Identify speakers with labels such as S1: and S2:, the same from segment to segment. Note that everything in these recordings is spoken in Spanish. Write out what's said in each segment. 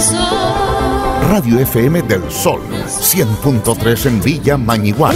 S1: Radio FM del Sol, 100.3 en Villa Mañiguales.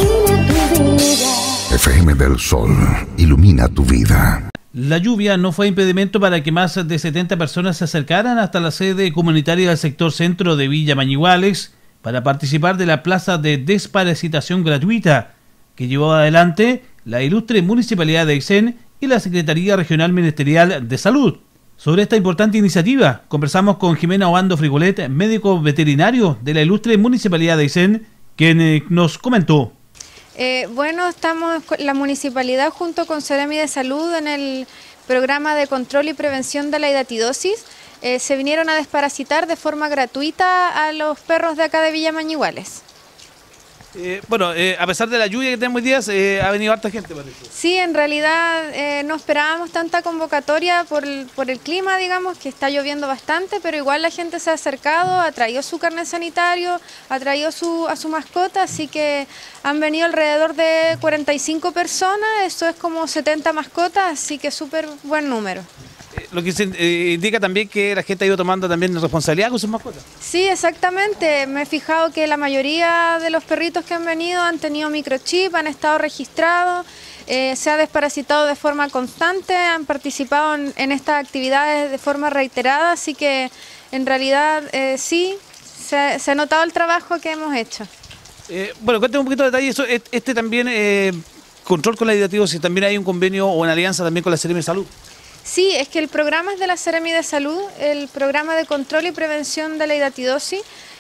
S1: FM del Sol, ilumina tu vida.
S2: La lluvia no fue impedimento para que más de 70 personas se acercaran hasta la sede comunitaria del sector centro de Villa Mañiguales para participar de la plaza de desparasitación gratuita que llevó adelante la ilustre Municipalidad de Aysén y la Secretaría Regional Ministerial de Salud. Sobre esta importante iniciativa conversamos con Jimena Obando Frigolet, médico veterinario de la ilustre Municipalidad de Aysén, quien nos comentó.
S3: Bueno, estamos la municipalidad junto con Seremi de Salud en el programa de control y prevención de la hidatidosis. Se vinieron a desparasitar de forma gratuita a los perros de acá de Villa Mañiguales.
S2: A pesar de la lluvia que tenemos hoy día, ha venido harta gente, parece.
S3: Sí, en realidad no esperábamos tanta convocatoria por el clima, digamos, que está lloviendo bastante, pero igual la gente se ha acercado, ha traído su carnet sanitario, ha traído a su mascota, así que han venido alrededor de 45 personas, eso es como 70 mascotas, así que súper buen número.
S2: Lo que se indica también que la gente ha ido tomando también responsabilidad con sus mascotas.
S3: Sí, exactamente. Me he fijado que la mayoría de los perritos que han venido han tenido microchip, han estado registrados, se ha desparasitado de forma constante, han participado en estas actividades de forma reiterada, así que en realidad sí, se ha notado el trabajo que hemos hecho.
S2: Cuéntame un poquito de detalle. Este también, control con la hidatidosis, también hay un convenio o una alianza también con la Seremi de Salud.
S3: Sí, es que el programa es de la Seremi de Salud, el programa de control y prevención de la hidatidosis,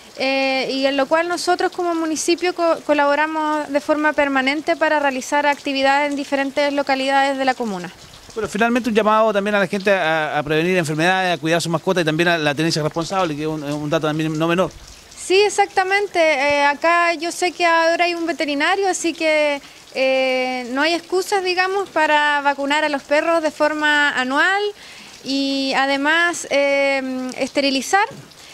S3: y en lo cual nosotros como municipio colaboramos de forma permanente para realizar actividades en diferentes localidades de la comuna.
S2: Bueno, finalmente un llamado también a la gente a prevenir enfermedades, a cuidar a su mascota y también a la tenencia responsable, que es un dato también no menor.
S3: Sí, exactamente. Acá yo sé que ahora hay un veterinario, así que no hay excusas, digamos, para vacunar a los perros de forma anual y además esterilizar.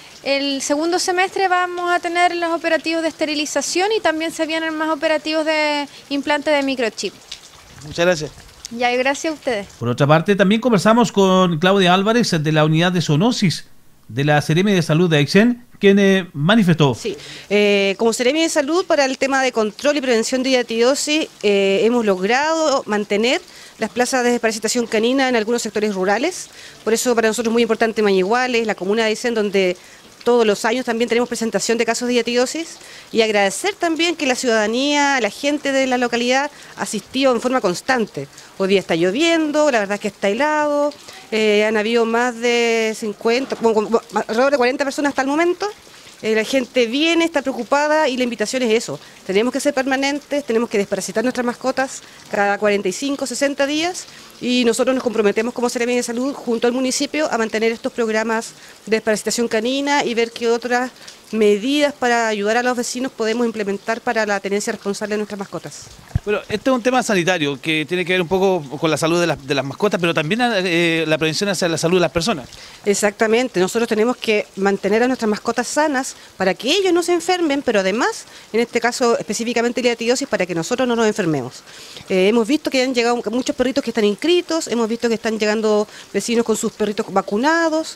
S3: El segundo semestre vamos a tener los operativos de esterilización y también se vienen más operativos de implante de microchip.
S2: Muchas gracias.
S3: Ya, gracias a ustedes.
S2: Por otra parte, también conversamos con Claudia Álvarez de la unidad de zoonosis de la Seremi de Salud de Aysén, quien manifestó.
S4: Sí, como Seremi de Salud, para el tema de control y prevención de hidatidosis, hemos logrado mantener las plazas de desparasitación canina en algunos sectores rurales. Por eso para nosotros es muy importante Mañiguales, la comuna de Aysén, donde todos los años también tenemos presentación de casos de hidatidosis, y agradecer también que la ciudadanía, la gente de la localidad asistió en forma constante. Hoy día está lloviendo, la verdad es que está helado, han habido más de 50, alrededor de 40 personas hasta el momento. La gente viene, está preocupada y la invitación es eso. Tenemos que ser permanentes, tenemos que desparasitar nuestras mascotas cada 45, 60 días y nosotros nos comprometemos como Seremi de Salud junto al municipio a mantener estos programas de desparasitación canina y ver qué otras medidas para ayudar a los vecinos podemos implementar para la tenencia responsable de nuestras mascotas.
S2: Bueno, este es un tema sanitario que tiene que ver un poco con la salud de las mascotas, pero también la prevención hacia la salud de las personas.
S4: Exactamente, nosotros tenemos que mantener a nuestras mascotas sanas para que ellos no se enfermen, pero además, en este caso específicamente la hidatidosis, para que nosotros no nos enfermemos. Hemos visto que han llegado muchos perritos que están inscritos, hemos visto que están llegando vecinos con sus perritos vacunados.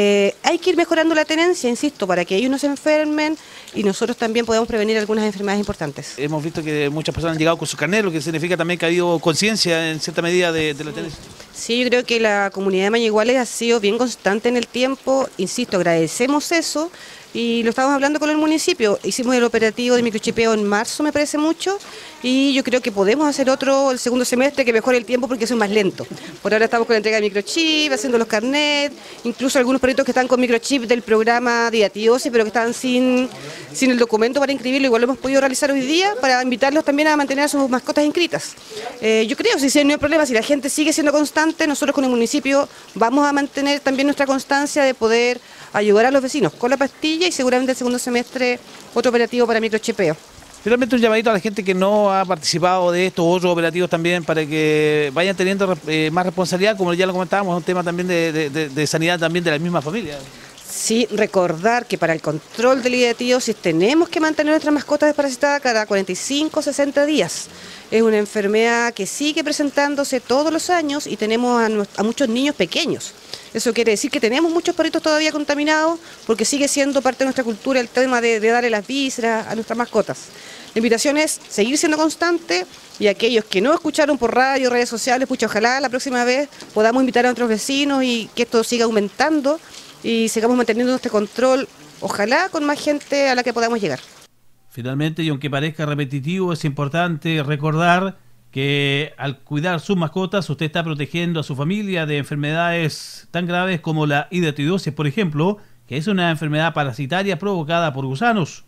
S4: Hay que ir mejorando la tenencia, insisto, para que ellos no se enfermen y nosotros también podamos prevenir algunas enfermedades importantes.
S2: Hemos visto que muchas personas han llegado con su carnet, lo que significa también que ha habido conciencia en cierta medida de la tenencia.
S4: Sí, yo creo que la comunidad de Mañiguales ha sido bien constante en el tiempo, insisto, agradecemos eso y lo estamos hablando con el municipio. Hicimos el operativo de microchipeo en marzo, me parece mucho, y yo creo que podemos hacer otro el segundo semestre que mejore el tiempo porque eso es más lento. Por ahora estamos con la entrega de microchip, haciendo los carnets, incluso algunos perritos que están con microchip del programa de hidatidosis, pero que están sin el documento para inscribirlo, igual lo hemos podido realizar hoy día para invitarlos también a mantener a sus mascotas inscritas. Yo creo, si no hay problema, si la gente sigue siendo constante, nosotros con el municipio vamos a mantener también nuestra constancia de poder ayudar a los vecinos con la pastilla y seguramente el segundo semestre otro operativo para microchipeo.
S2: Finalmente un llamadito a la gente que no ha participado de estos otros operativos también para que vayan teniendo más responsabilidad, como ya lo comentábamos, es un tema también de sanidad también de la misma familia.
S4: Sí, recordar que para el control de la lidiatiosis tenemos que mantener nuestras mascotas desparasitadas cada 45 o 60 días. Es una enfermedad que sigue presentándose todos los años y tenemos a muchos niños pequeños. Eso quiere decir que tenemos muchos perritos todavía contaminados porque sigue siendo parte de nuestra cultura el tema de darle las vísceras a nuestras mascotas. La invitación es seguir siendo constante y aquellos que no escucharon por radio, redes sociales, pucha, ojalá la próxima vez podamos invitar a otros vecinos y que esto siga aumentando y sigamos manteniendo nuestro control, ojalá con más gente a la que podamos llegar.
S2: Finalmente, y aunque parezca repetitivo, es importante recordar que al cuidar sus mascotas usted está protegiendo a su familia de enfermedades tan graves como la hidatidosis, por ejemplo, que es una enfermedad parasitaria provocada por gusanos.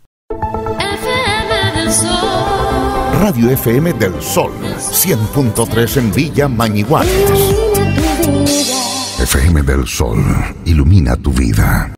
S1: Radio FM del Sol, 100.3 en Villa Mañiguales. FM del Sol, ilumina tu vida.